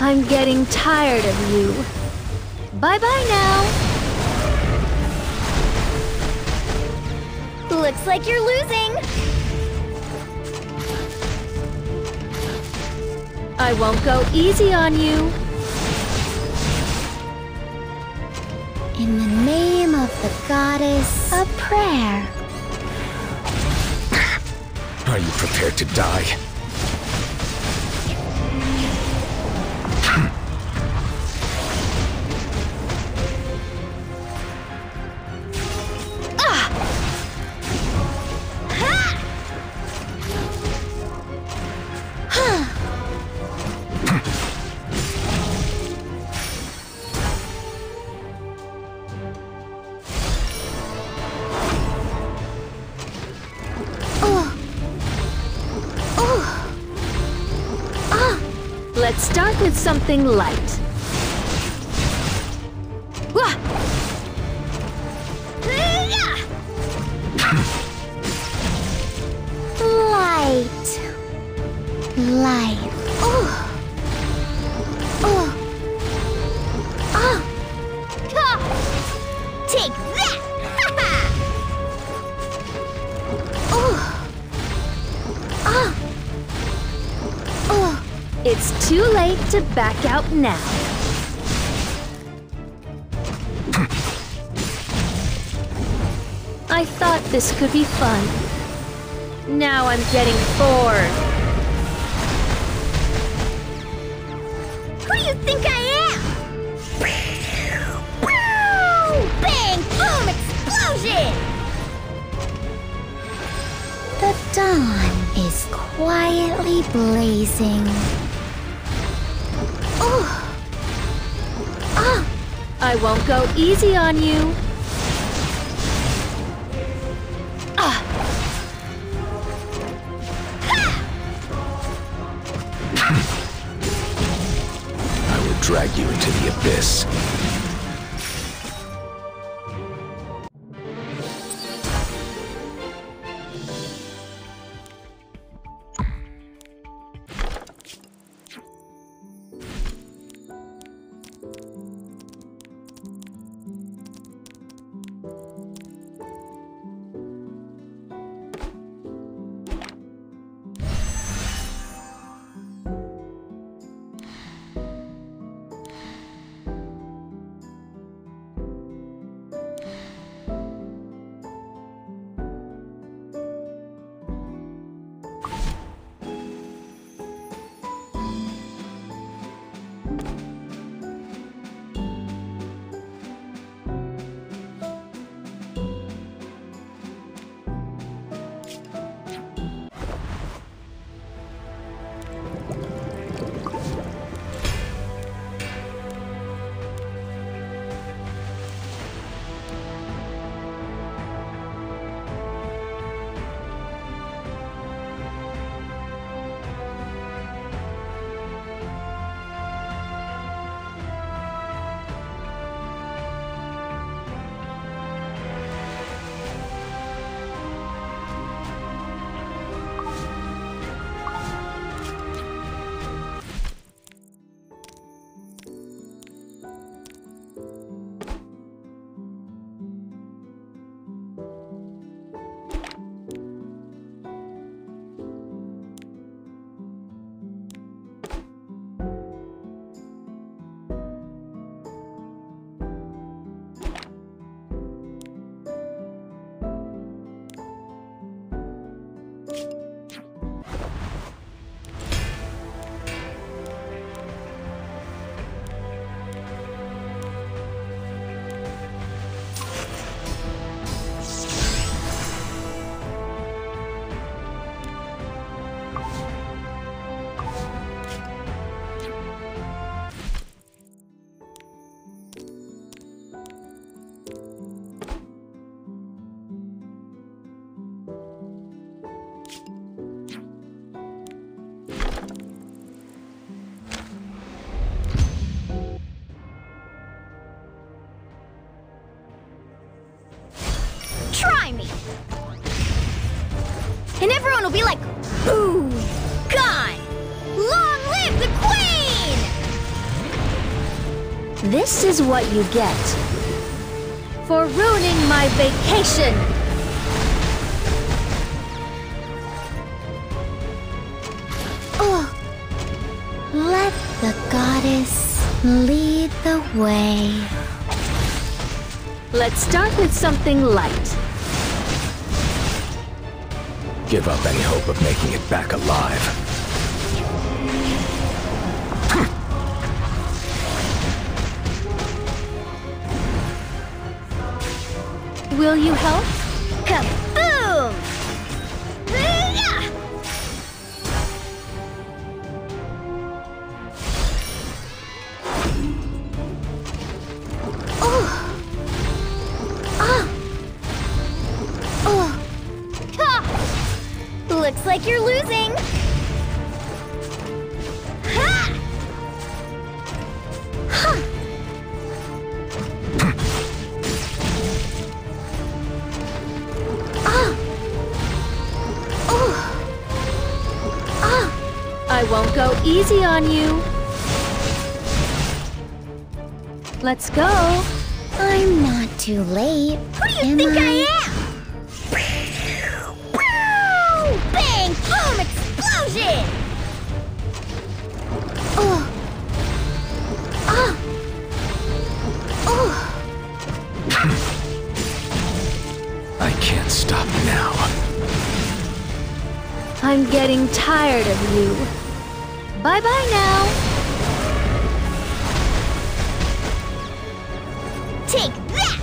I'm getting tired of you. Bye-bye now. Looks like you're losing. I won't go easy on you. In the name of the goddess, a prayer. Are you prepared to die? Let's start with something light. Wah! Light. Light. Oh. Oh. Oh. Ha! Take that! Ha ha! Oh. Oh. Oh. It's too late to back out now. I thought this could be fun. Now I'm getting bored. Who do you think I am? Bang! Boom! Explosion! The dawn is quietly blazing. Oh! Ah! I won't go easy on you. Ah! I will drag you into the abyss. Try me! And everyone will be like, ooh, gone! Long live the Queen! This is what you get for ruining my vacation! Oh, let the goddess lead the way. Let's start with something light. Give up any hope of making it back alive. Will you help? Kaboom! Hoo-yah! Oh! Ah! Oh! Ha! Looks like you're losing! Ha! Ha! I won't go easy on you. Let's go. I'm not too late. Who do you think I am? Bang! Boom! Explosion! Oh! Ah! Oh! I can't stop now. I'm getting tired of you. Bye-bye now. Take that!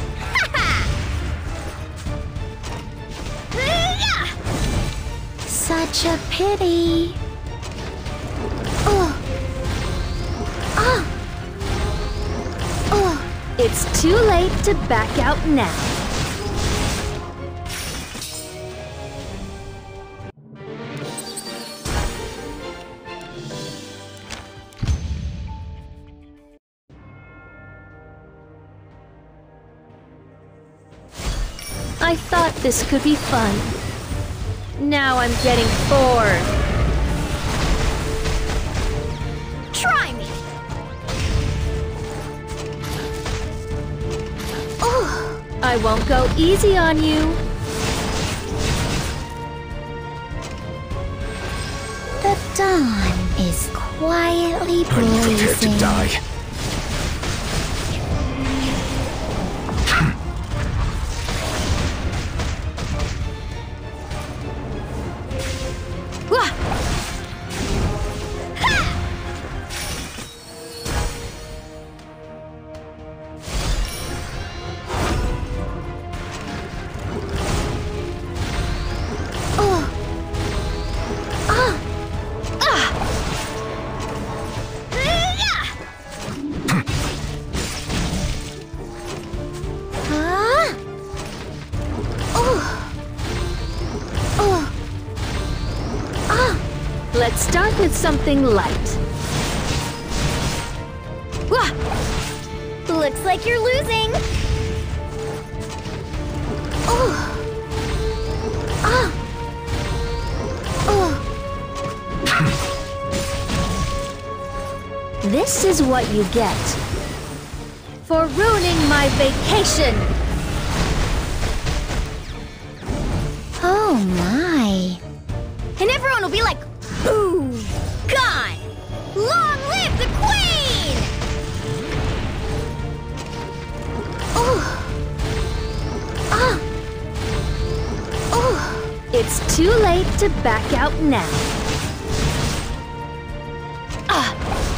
Such a pity. Oh! Ah! Oh! It's too late to back out now. I thought this could be fun. Now I'm getting bored. Try me! Oh! I won't go easy on you. The dawn is quietly Are you prepared to blazing. die? Let's start with something light. Wah! Looks like you're losing. Oh! Ah! Oh! This is what you get for ruining my vacation. Oh my! And everyone will be like, "Boom! Gone! Long live the Queen!" Oh! Ah! Oh! It's too late to back out now. Ah!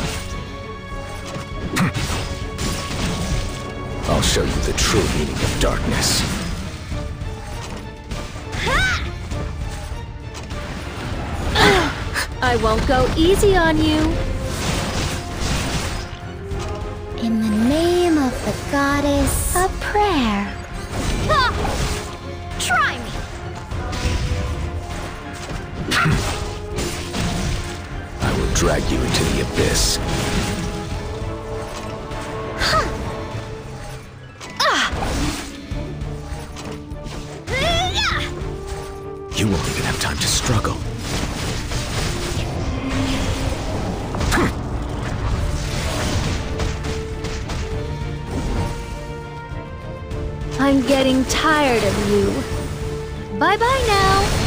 I'll show you the true meaning of darkness. I won't go easy on you. In the name of the goddess, a prayer. Ha! Try me! I will drag you into the abyss. You won't even have time to struggle. I'm getting tired of you. Bye-bye now.